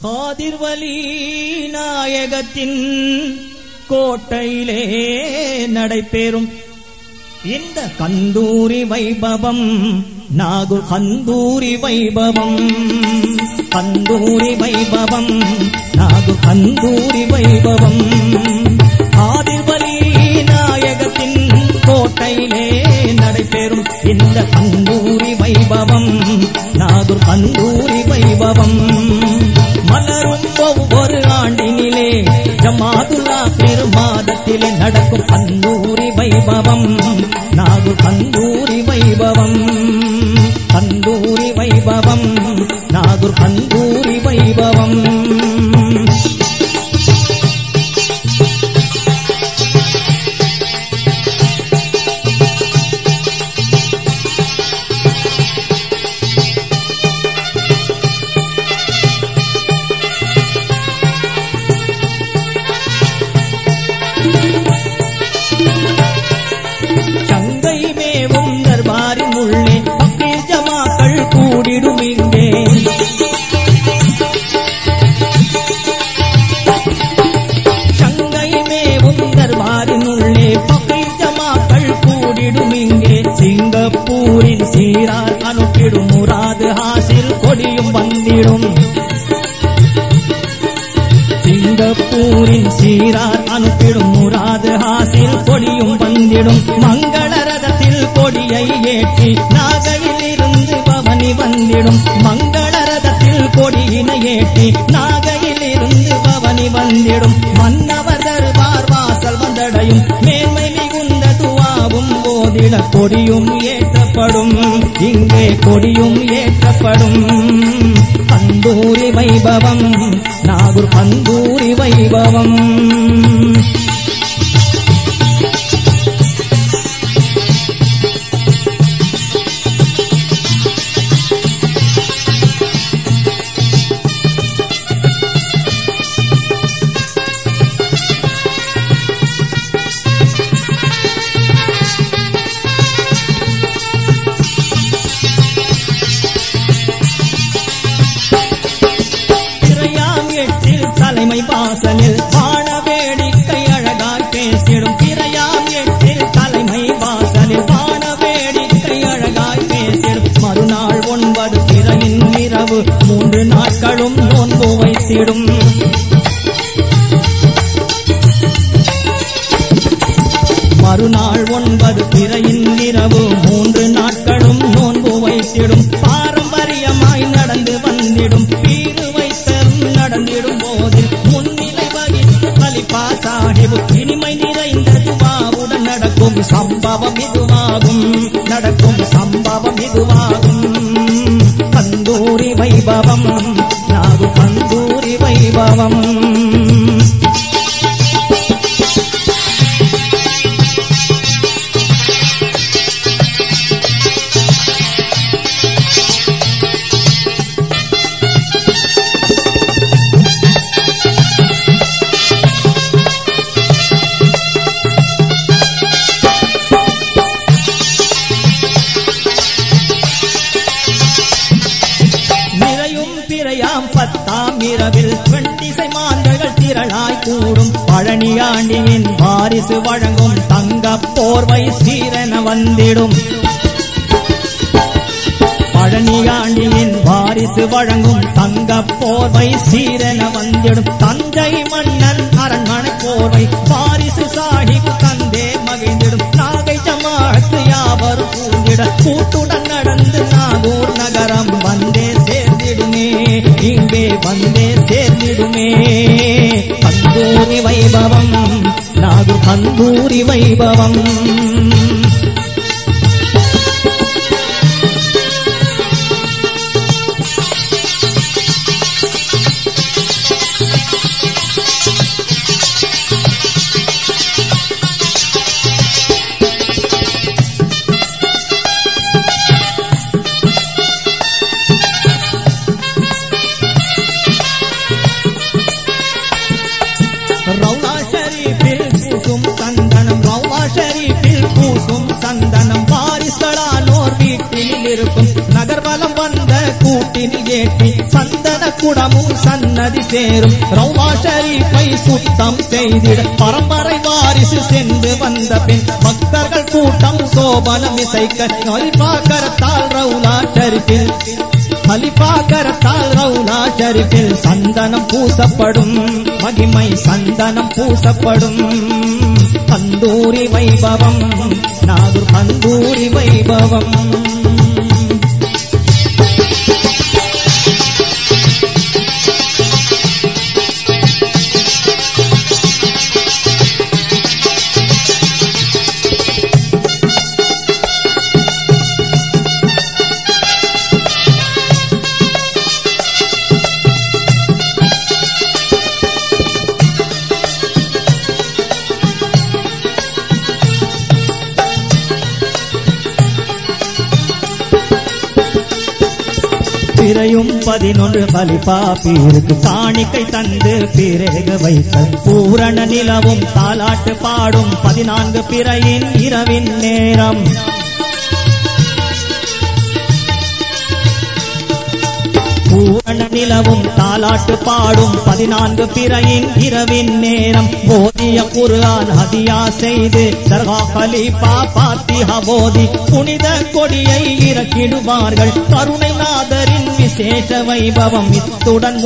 காதிர்வலி நாயகத்தின் கோட்டையிலே நடைபெறும் இந்த கந்தூரி வைபவம் நாகூர் கந்தூரி வைபவம் கந்தூரி வைபவம் நாகூர் கந்தூரி வைபவம் காதிர்வலி நாயகத்தின் கோட்டையிலே நடைபெறும் இந்த கந்தூரி வைபவம் நாகூர் கந்தூரி வைபவம் மலரும் ஒவ்வொரு ஆண்டினிலே ஜமாதுல்லா பெருமாதத்திலே நடக்கும் கந்தூரி வைபவம் நாகூர் கந்தூரி வைபவம் கந்தூரி வைபவம் நாகூர் கந்தூரி வைபவம் சங்கை மேவும் தர்பாரின் உள்ளே பக்கீர் ஜமாக்கள் கூடிடும் இங்கே சங்கை மேவும் தர்பாரின் உள்ளே பக்கீர் ஜமாக்கள் கூடிடும் இங்கே சிங்கப்பூரின் சீரார் அனுப்பிடும் முராது ஹாசில் கொடியும் வந்திடும் சிங்கப்பூரின் சீரார் அனுப்பிடும் முராது ஹாசில் கொடியும் வந்திடும் மங்கள ரதத்தில் கொடியை ஏற்றி நாகையில் இருந்து பவனி வந்திடும் மங்கள ரதத்தில் கொடியினை ஏற்றி நாகையில் இருந்து பவனி வந்திடும் மன்னவர் தர்பார் வாசல் வந்தடையும் மேன்மை மிகுந்த துவாவும் போதிட கொடியும் ஏற்றப்படும் இங்கே கொடியும் ஏற்றப்படும் கந்தூரி வைபவம் நாகூர் கந்தூரி வைபவம் தலைமை வாசலில் வான வேடிக்கை அழகாய் பேசிடும் திரையாம் எட்டில் தலைமை வாசலில் வான வேடிக்கை அழகாய் பேசிடும் மறுநாள் 9 பிறையின் இரவு 3 நாட்களும் நோன்பு வைத்திடும் மறுநாள் 9 பிறையின் இரவு 3 நாட்களும் நோன்பு வைத்திடும் பாரம்பரியமாய் நடந்து வந்திடும் பீரு வைத்தரும் நடந்திடும் போதில் முன்னிலை வகித்து கலிபா சாஹிப் இனிமை நிறைந்த துவாவுடன் நடக்கும் சம்பவம் இதுவாகும் நடக்கும் சம்பவம் இதுவாகும் கந்தூரி வைபவம் நாகூர் கந்தூரி வைபவம் பத்தாம் இரவில் வெண்டிசை மாந்தர்கள் திரளாய் கூடும் பழனியாண்டியின் வாரிசு வழங்கும் தங்க போர்வை சீரென வந்திடும் பழனியாண்டியின் வாரிசு வழங்கும் தங்க போர்வை சீரென வந்திடும் தஞ்சை மன்னன் அரண்மனை போர்வை வாரிசு சாஹிப் தந்தே மகிழ்ந்திடும் நாகை ஜமாஅத்து யாவரும் கூடிட கூட்டுடன் நடந்து நாகூர் நகரம் வந்தே சேர்ந்திடுமே இங்கே வந்தே சேர்ந்திடுமே கந்தூரி வைபவம் நாகூர் கந்தூரி வைபவம் ரவுலா ஷரீஃபில் பூசும் சந்தனம் ரவுலா ஷரீஃபில் பூசும் கையினில் ஏற்றி சந்தன குடமும் சன்னதி சேரும் ரௌலா ஷரீஃபை சுத்தம் செய்திட பரம்பரை வாரிசு சென்று வந்த பின் பக்தர்கள் கூட்டம் சோபனம் இசைக்க ஹலிஃபா கரத்தால் ரௌலா ஷரீஃபில் சந்தனம் பூசப்படும் மகிமை சந்தனம் பூசப்படும் கந்தூரி வைபவம் நாகூர் கந்தூரி வைபவம் பிறையும் 11 கலிஃபா பீருக்கு காணிக்கை தந்து பிறக வைத்த பூரண நிலவும் தாலாட்டு பாடும் 14 பிறையின் இரவின் நேரம் பூரண நிலவும் தாலாட்டு பாடும் 14 பிறையின் இரவின் நேரம் போதிய குர்ஆன் ஹதியா செய்து தர்கா கலீஃபா பாத்திஹா போதி புனித கொடியை இறக்கிடுவார்கள் கருணை நாதரின் விசேஷ வைபவம் இத்துடன்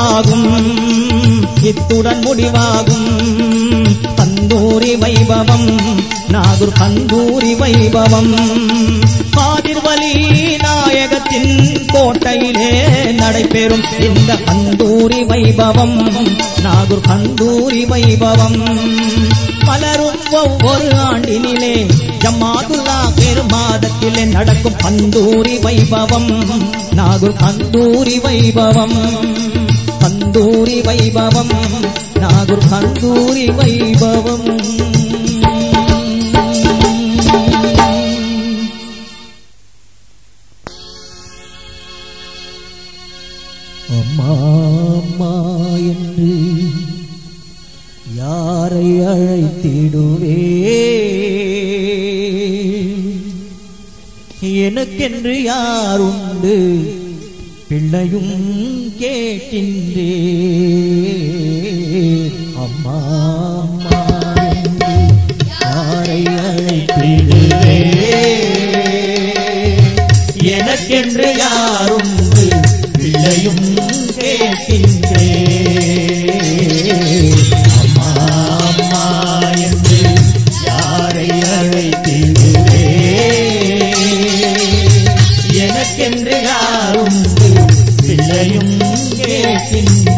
முடிவாகும் கந்தூரி வைபவம் நாகூர் கந்தூரி வைபவம் காதிர் வலி நாயகத்தின் கோட்டையிலே நடைபெறும் இந்த கந்தூரி வைபவம் நாகூர் கந்தூரி வைபவம் மலரும் ஒவ்வொரு ஆண்டினிலே ஜமாதுல்லா பெருமாதத்திலே நடக்கும் கந்தூரி வைபவம் நாகூர் கந்தூரி வைபவம் நாகூர் கந்தூரி வைபவம் அம்மா அம்மா என்று யாரை அழைத்திடுவே எனக்கென்று யாருண்டு பிள்ளையும் கேட்கின்றே அம்மா அம்மா என்று யாரை அழைத்திடுவே எனக்கென்று யாருண்டு பிள்ளையும் கேட்கின்றே அம்மா அம்மா என்று யாரை அழைத்திடுவே எனக்கென்று யாருண்டு பிள்ளையும் கேட்கின்றே